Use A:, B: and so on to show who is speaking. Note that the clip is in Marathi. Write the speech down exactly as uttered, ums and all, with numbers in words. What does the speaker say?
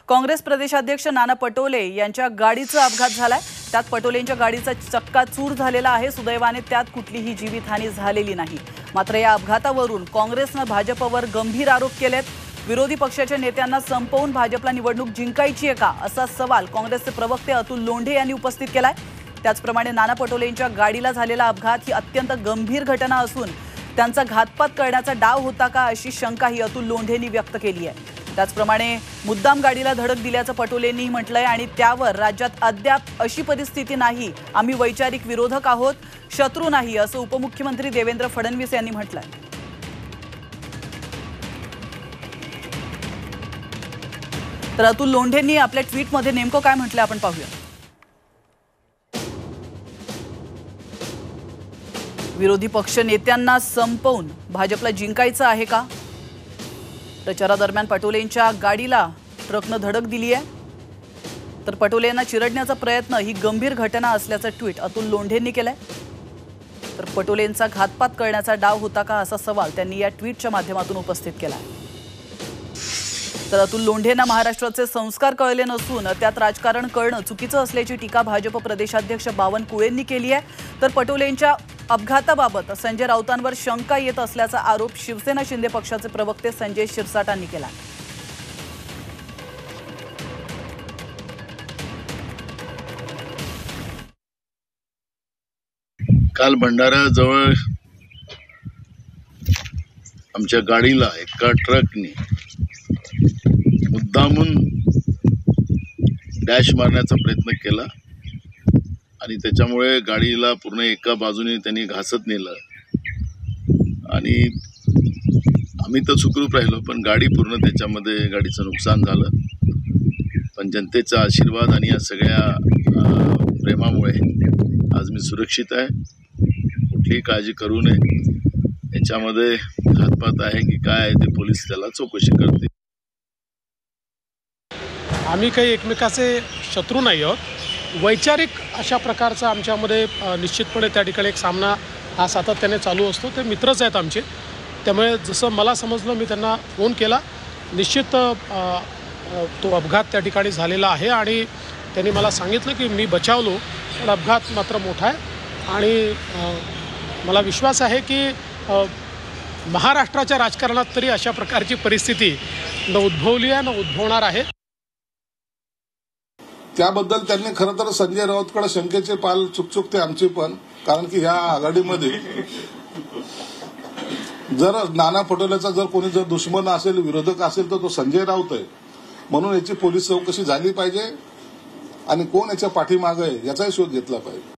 A: काँग्रेस प्रदेशाध्यक्ष नाना पटोले यांच्या गाडीचा अपघात झालाय। त्यात पटोलेंच्या गाडीचा चक्का चूर झालेला आहे। सुदैवाने त्यात कुठलीही जीवितहानी झालेली नाही। मात्र या अपघातावरून काँग्रेसने भाजपवर गंभीर आरोप केलेत। विरोधी पक्षाच्या नेत्यांना संपवून भाजपला निवडणूक जिंकायची आहे का असा सवाल काँग्रेसचे प्रवक्ते अतुल लोंढे यांनी उपस्थित केलाय। त्याचप्रमाणे नाना पटोलेंच्या गाडीला झालेला अपघात ही अत्यंत गंभीर घटना असून त्यांचा घातपात करण्याचा डाव होता का अशी शंकाही अतुल लोंढेंनी व्यक्त केली आहे। त्याचप्रमाणे मुद्दाम गाडीला धडक दिल्याचं पटोलेंनी म्हटलंय आणि त्यावर राज्यात अद्याप अशी परिस्थिती नाही, आम्ही वैचारिक विरोधक आहोत, शत्रू नाही असं उपमुख्यमंत्री देवेंद्र फडणवीस यांनी म्हटलंय। तर अतुल लोंढेंनी आपल्या ट्विटमध्ये नेमकं काय म्हटलंय आपण पाहूया। विरोधी पक्ष नेत्यांना संपवून भाजपला जिंकायचं आहे का? प्रचारादरम्यान पटोलेंच्या गाडीला ट्रकनं धडक दिली आहे। तर पटोलेंना चिरडण्याचा प्रयत्न ही गंभीर घटना असल्याचं ट्विट अतुल लोंढेंनी केलंय। तर पटोलेंचा घातपात करण्याचा डाव होता का असा सवाल त्यांनी या ट्विटच्या माध्यमातून उपस्थित केलाय। तर अतुल लोंढेंना महाराष्ट्राचे संस्कार कळले नसून त्यात राजकारण करणं चुकीचं असल्याची टीका भाजप प्रदेशाध्यक्ष बावनकुळेंनी केली आहे। तर पटोलेंच्या अपघाताबाबत संजय राऊतांवर शंका येत असल्याचा आरोप शिवसेना शिंदे पक्षाचे प्रवक्ते संजय शिरसाटांनी केला।
B: काल भंडाऱ्याजवळ आमच्या गाडीला एका ट्रकने मुद्दामून डॅश मारण्याचा प्रयत्न केला आणि त्याच्यामुळे गाडीला पूर्ण एका बाजूने त्यांनी घासत नेलं आणि आम्ही तर सुखरूप राहिलो, पण गाडी पूर्ण त्याच्यामध्ये गाडीचं नुकसान झालं। पण जनतेचा आशीर्वाद आणि या सगळ्या प्रेमामुळे आज मी सुरक्षित आहे, कुठलीही काळजी करू नये। याच्यामध्ये घातपात आहे की काय आहे ते पोलीस त्याला चौकशी करतील।
C: आम्ही काही एकमेकाचे शत्रू नाही आहोत, वैचारिक अशा प्रकारचा आमच्यामध्ये निश्चितपणे त्या ठिकाणी एक सामना हा सातत्याने चालू असतो। ते मित्रच आहेत आमचे, त्यामुळे जसं मला समजलं मी त्यांना फोन केला। निश्चित तो अपघात त्या ठिकाणी झालेला आहे आणि त्यांनी मला सांगितलं की मी बचावलो, पण अपघात मात्र मोठा आहे आणि मला विश्वास आहे की महाराष्ट्राच्या राजकारणात तरी अशा प्रकारची परिस्थिती न उद्भवली आहे न उद्भवणार आहे।
D: त्याबद्दल त्यांनी खरं तर संजय राऊतकडे शंकेचे पाल चुकचुकते आमचे पण, कारण की ह्या आघाडीमध्ये जर नाना पटोलेचा जर कोणी जर दुश्मन असेल, विरोधक असेल तर तो संजय राऊत आहे। म्हणून याची पोलीस चौकशी झाली पाहिजे आणि कोण याच्या पाठीमागे आहे याचाही शोध घेतला पाहिजे।